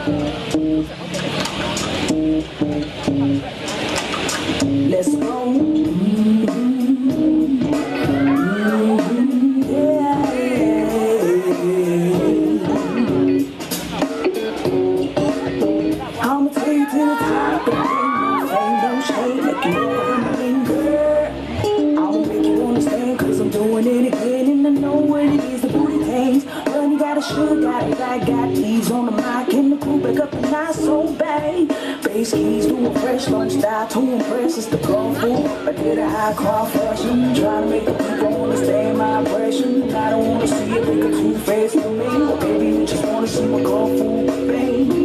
Let's go. I'ma take you to the top, but ain't no shade like you know, girl. I'ma make you understand, cause I'm doing it again, and I know what it is, the booty things. Money got a sugar, got a bag, got these on the mic, and the crew back up and not so bad. Bass keys doing fresh, lunch style to impress, it's the kung fu. I did a high car fashion, trying to make the people understand my impression. I don't wanna see it make a two-face for me, but baby, you just wanna see my kung fu, baby.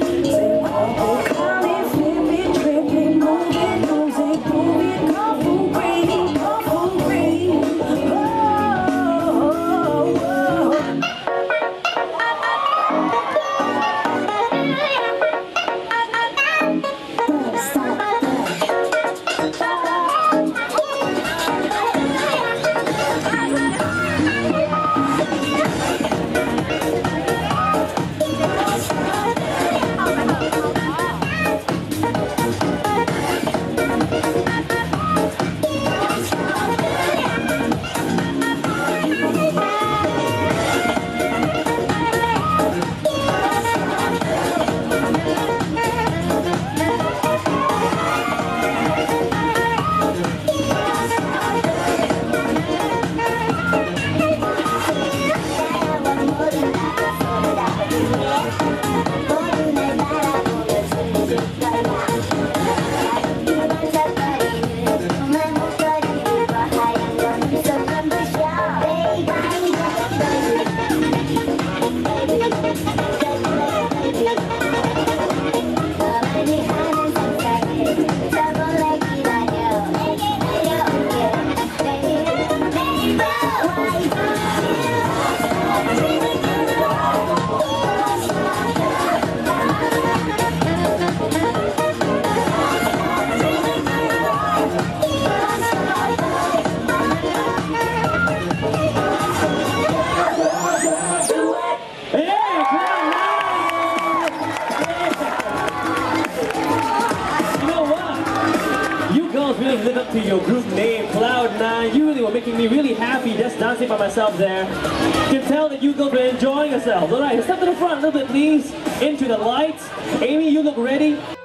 Really live up to your group name, Cloud9. You really were making me really happy just dancing by myself there. You can tell that you girls were enjoying yourselves. Alright, step to the front a little bit, please. Into the lights. Amy, you look ready.